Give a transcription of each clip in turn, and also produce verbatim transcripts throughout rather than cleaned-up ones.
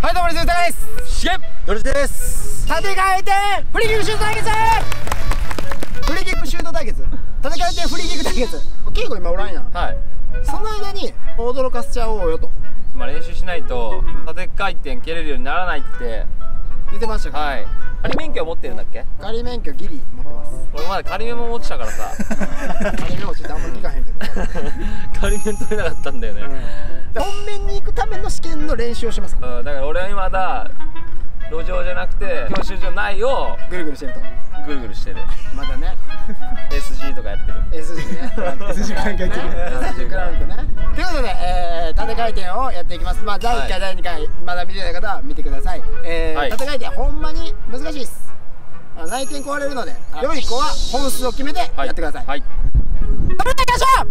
はい、どうも、水田です。 しげドルチです。 縦回転フリーキックシュート対決。フリーキックシュート対決、縦回転フリーキック対決。稽古今おらんやん。 はい。 その間に驚かせちゃおうよと。 まあ練習しないと縦回転蹴れるようにならないって言ってましたから。 はい。仮免許持ってるんだっけ？ 仮免許ギリ持ってます。 俺まだ仮免も持ってたからさ。 仮免落ちってあんま聞かへんけど。 仮免取れなかったんだよね。 うん、本面に行くための試験の練習をします。 うん、だから俺は今だ路上じゃなくて教習所内をぐるぐるしてると。 ぐるぐるしてる。 まだね。 エスジー とかやってる。 エスジー ね。エスジー クランクね。エスジー クランクね。ということで、えー、縦回転をやっていきます。まあだいいっかい、だいにかいまだ見てない方は見てください。えー、縦回転ほんまに難しいです。内転壊れるので、良い子は本数を決めてやってください。はい。それでは行きましょ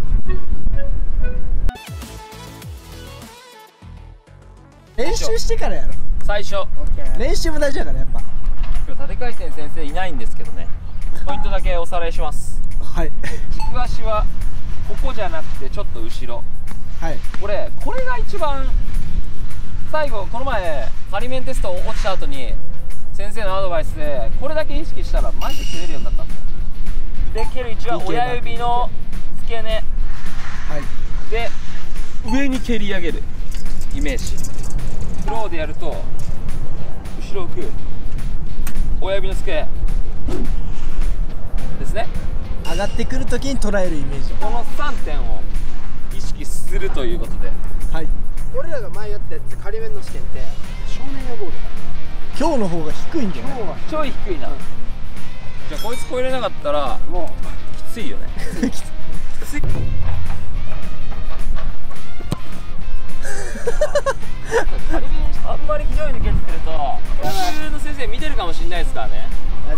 う。練習してからやろ。 最初。 練習も大事だからやっぱ。 今日縦回転先生いないんですけどね。ポイントだけおさらいします。 はい。 軸足はここじゃなくてちょっと後ろ。 はい。 これこれが一番最後この前仮免テスト落ちた後に先生のアドバイスでこれだけ意識したらマジで蹴れるようになったんですよ。で蹴る位置は親指の付け根、はい、で上に蹴り上げるイメージ。フローでやると後ろ置く親指の付けですね。 上がってくるときに捉えるイメージ。 このさんてんを意識するということで。 はい。俺らが前やったやつ仮免の試験って少年用ボールだ。今日の方が低いんじゃない？今日はちょい低いな。うん、じゃあこいつ超えれなかったらもうきついよね。きつい。仮免あんまりひどいの蹴ってると教習の先生見てるかもしれないですからね。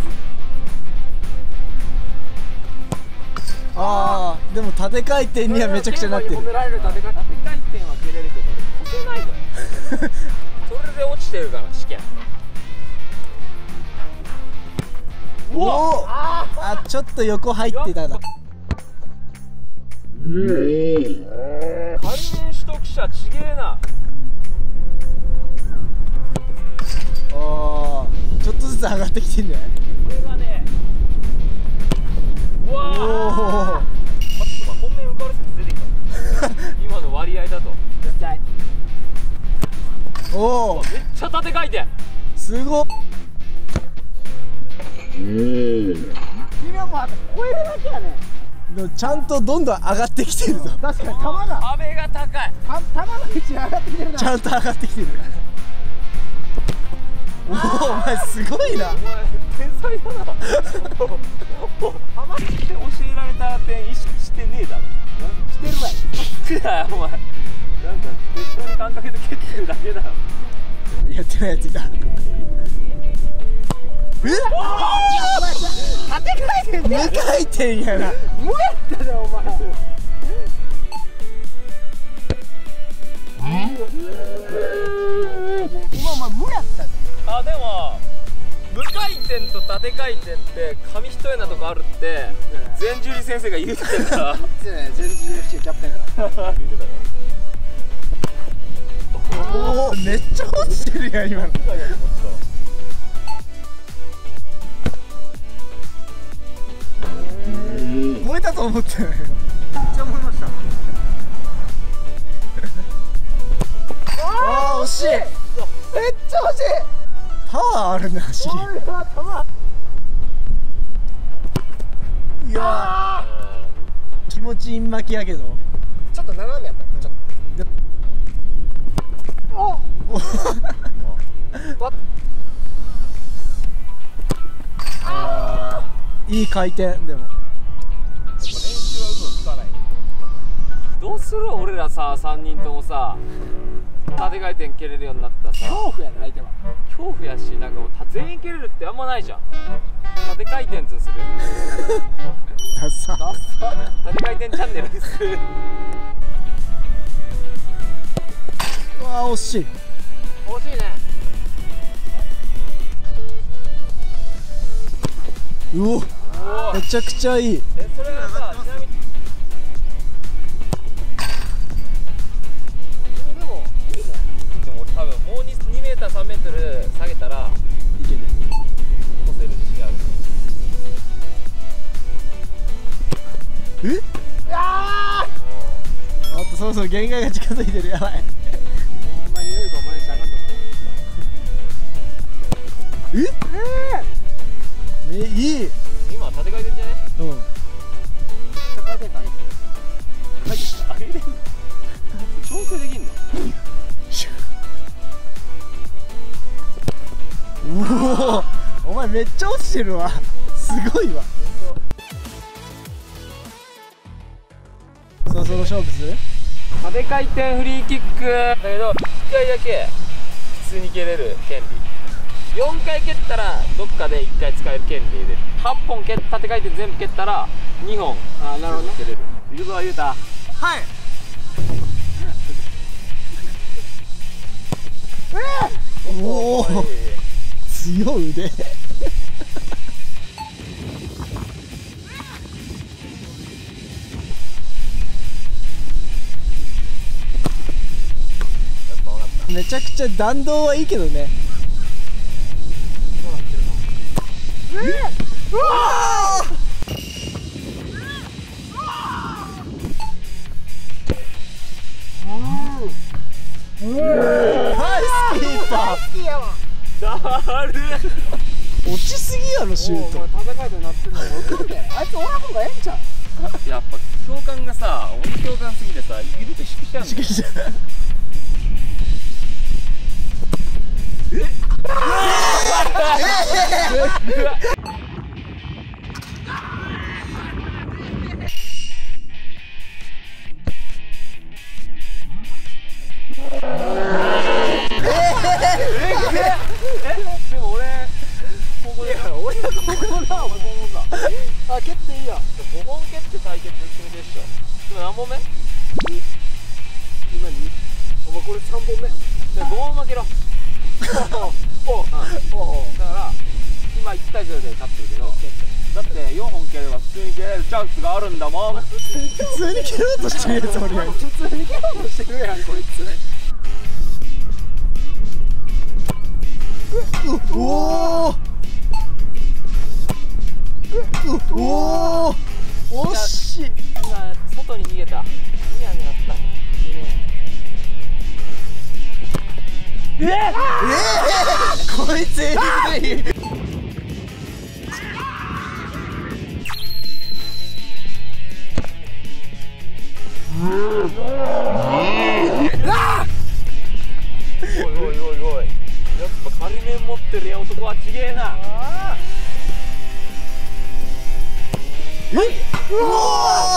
ああ、でも縦回転にはめちゃくちゃなってる。縦回転は蹴れるけど俺越せないのよ。 それで落ちてるから試験。 おお、あ、ちょっと横入ってたな。 仮免取得者ちげえな。 ああ、ちょっとずつ上がってきてんじゃない？ これがね、うわあ、待って、本命受かる説出てきた。今の割合だと絶対。 おお、 めっちゃ縦回転。 すごっ。君はもうあと超えるだけやね。でもちゃんとどんどん上がってきてるぞ。確かに球が壁が高い。 球の位置が上がってきてるな。ちゃんと上がってきてる。おお、お前すごいな。 お前天才だな。ハマって教えられた点意識してねえだろ。してるわい。してないよお前。なんか適当に感覚で蹴ってるだけだろ。 やってないやついた。え？縦回転でにかい転やな。無やったじゃんお前。今お前無やったじゃん。 あ、でも無回転と縦回転って紙一重なとこあるって全樹里先生が言うてたから。 全樹里 エフシー キャプテンが言うてたから。おお、めっちゃ落ちてるやん今の。超えたと思ってない。めっちゃ思いました。ああ、惜しい。めっちゃ惜しい。パワーあるね走り。いやー、気持ちいい巻きやけどちょっと斜めやった。ちょっとおおあー、いい回転。でも練習は嘘つかない。どうする俺らささんにんともさ縦回転蹴れるようになったらさ恐怖やね。相手は恐怖やし、なんかもう全員蹴れるってあんまないじゃん。縦回転図する。 ダッサダッサ。縦回転チャンネルにする。 うわー、惜しい。 惜しいね。 うお、めちゃくちゃいい。 え、それはさ、ちなみにでもいいね。でも俺多分もうにメーターろそろ限界が近づいてる。やばい。ほんまによいかお前しあかんと思う。え？えいい。 今は縦回転じゃね？ うん。縦回転か。はい。 あれで調整できんの？ おお、お前めっちゃ落ちてるわ。すごいわ。そろそろ勝負する？ 縦回転フリーキックだけどいっかいだけ普通に蹴れる権利、よんかい蹴ったらどっかでいっかい使える権利で、はっぽん蹴って縦回転全部蹴ったらにほんあ、なるほどね、 蹴れる。いくぞゆうた。はい。 えー、おお強い腕。めちゃくちゃ弾道はいいけどね。うわナイスキーパー。だる落ちすぎやろシュート。戦いとなってるのあいつおらんほうがええんちゃう。 やっぱ共感がさ鬼共感すぎてさいるとしきしちゃうんだよ。えっでも俺ここで俺がここだお前ここだ。あ蹴っていいよ。ごほん蹴って対決決めてるっしょ。今何本目？ 今にお前これさんぼんめ。 じゃあごほん負けろ。おおだから今いちたいゼロで勝ってるけど、だってよんほん蹴れば普通に蹴れるチャンスがあるんだもん。 普通に蹴ろうとしてるやつ俺やん。普通に蹴ろうとしてるやんこいつ。うおおおお惜しい。 今外に逃げた。ニヤニヤったえー、えー、こいつえぐい。 おいおいおいおい、やっぱ仮面持ってる男はちげえな。 えっ、うわ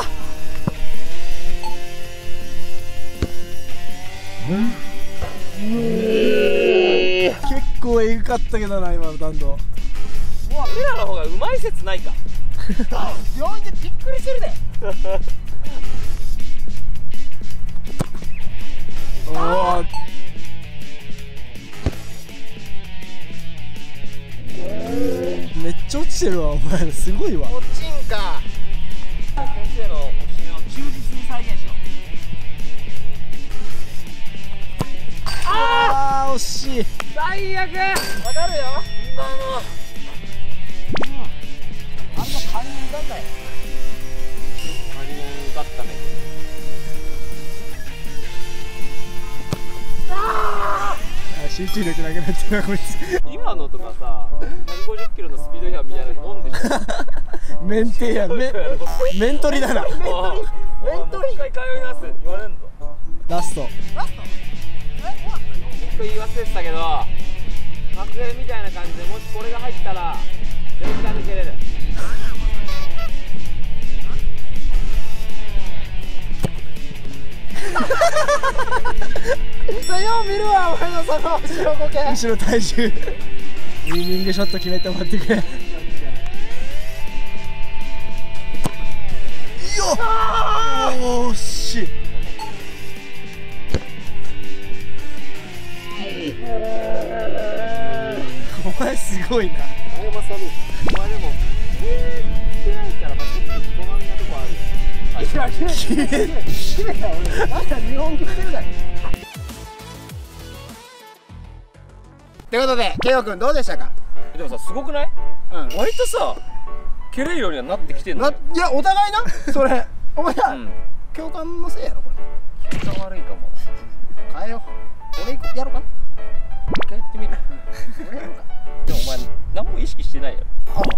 ー、結構エグかったけどな今の弾道。 うわ、俺らの方がうまい説ないか。 病院でびっくりしてるで。おおめっちゃ落ちてるわお前すごいわ。 落ちんか。先生の教えを忠実に再現しろ。 ああ惜しい。 最悪。わかるよ今の。 あんな仮面だったよ。 仮面だったね。 ああ集中力なくなってるなこいつ。 今のとかさひゃくごじゅっキロのスピード違反みたいなもんでしょ。 メンテやメメントリだな。メントリメントリ一回通いなす言われんぞ。 ラストラスト一回言い忘れてたけど確変みたいな感じでもしこれが入ったら全開抜けれる。 それよう見るわお前のその後ろこけ後ろ体重。ウイニングショット決めてもらってくれ。よっおーしい。お前すごいな。 あれも寒い。お前でもえーってないからまあちょっとど真んなとこあるよ。 決めた決めた俺まだ日本決めてるだろ。ということでケイオくんどうでしたか。 でもさすごくない？うん、割とさ蹴れるようにはなってきてんのよ。 いやお互いなそれお前ら、うん、共感のせいやろこれ。 ちゃ悪いかも。 変えよう。俺やろうか。 一回やってみる。 俺やろうか。 でもお前何も意識してないよ。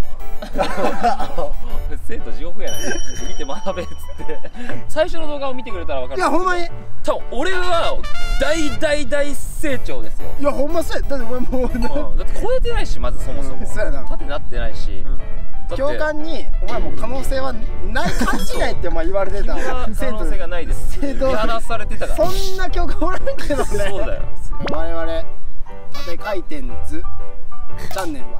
生徒地獄やない。見て学べっつって最初の動画を見てくれたら分かる。 いやほんまに多分俺は大大大成長ですよ。 いやほんまそうや。だってお前もう、うん、 だって超えてないし、まずそもそも、うん、 そうやな。 縦なってないし、うん、 教官にお前も可能性はない感じないってお前言われてた。 可能性がないです。 生徒話されてたから。 そんな教官おらんけどね。 そうだよ。 我々縦回転図チャンネルは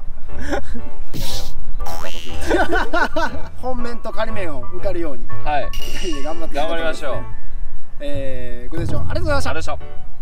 本面と仮面を受かるように、はい、ふたりで頑張って頑張りましょう。 えー、ご清聴ありがとうございました。 ありがとうございました。